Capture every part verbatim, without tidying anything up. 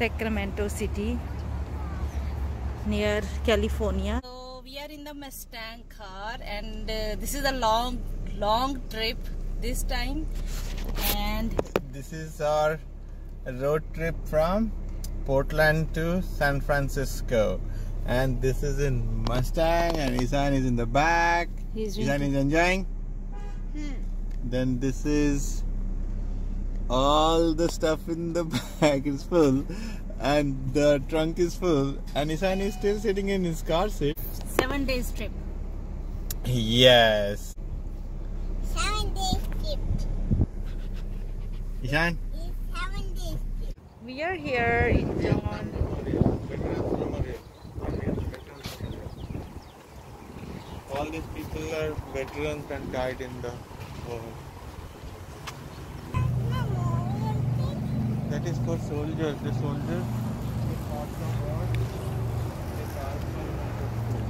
Sacramento City, near California. So we are in the Mustang car, and uh, this is a long, long trip this time. And this is our road trip from Portland to San Francisco, and this is in Mustang, and Isan is in the back. He's Isan is enjoying. Hmm. Then this is all the stuff in the back is full, and the trunk is full, and Isan is still sitting in his car seat. Seven days trip. Yes. Seven days trip. Isan. Seven days trip. We are here in John. All these people are veterans and died in the war. That is for soldiers. The soldiers they fought the war. They died from the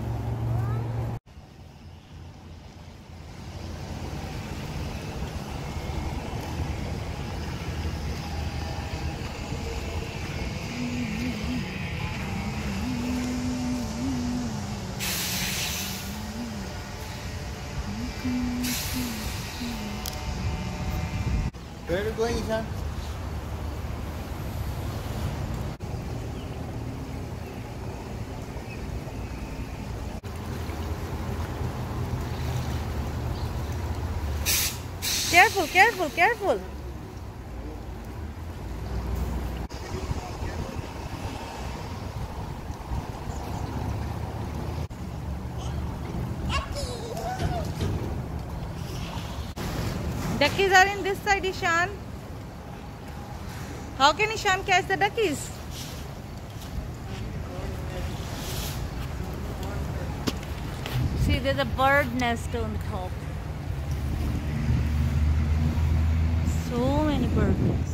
Where are you going, Ishan? Careful, careful, careful. Duckies are in this side, Ishan. How can Ishan catch the duckies? See, there's a bird nest on the top. So many bird nests.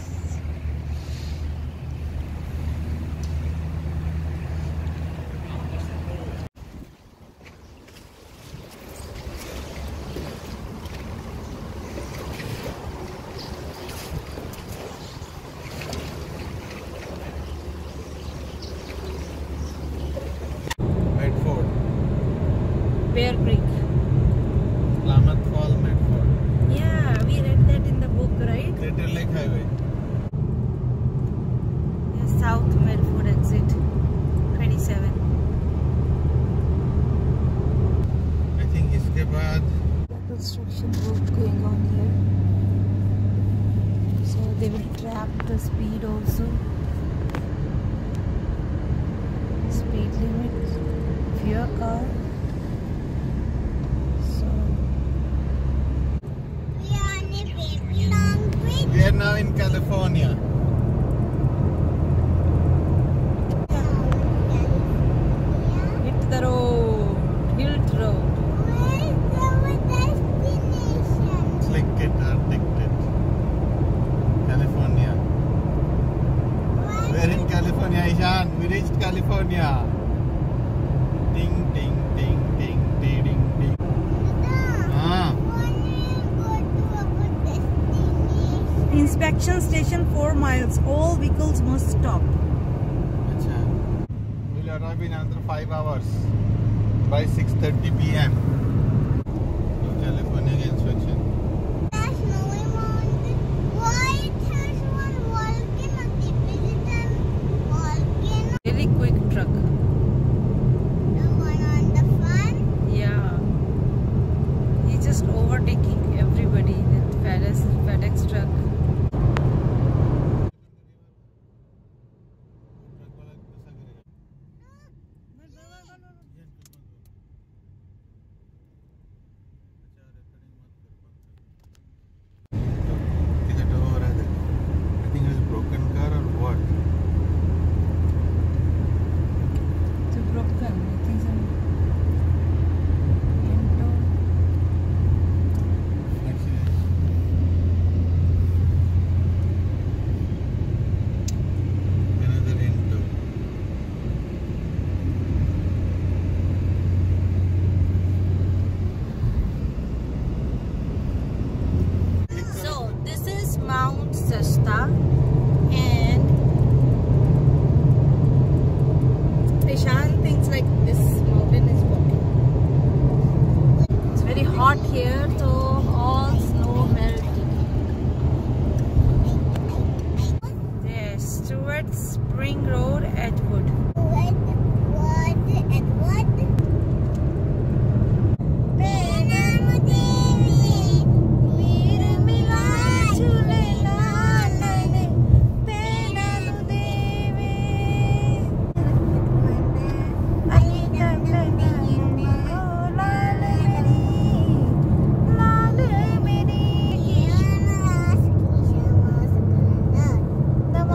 Bear Creek. Klamath Fall, Medford. Yeah, we read that in the book, right? Crater Lake Highway. Yeah, South Medford exit twenty-seven. I think iske baad Construction work going on here. So they will trap the speed also. Speed limit of your car. we are now in California. Hit the road, Hilt Road. Where is our destination? Click it or tick it. California. We're in California, Ishan. We reached California. Ding, ding, ding, ding, ding, ding, ding. Ah. Inspection station four miles. All vehicles must stop. Achha. We'll arrive in another five hours by six thirty p m California inspection. There's no mountain. Why there's one volcano? Is it a volcano? Very quick truck. The one on the front? Yeah. He's just overtaking everybody. That FedEx, FedEx truck.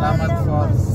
Salamat for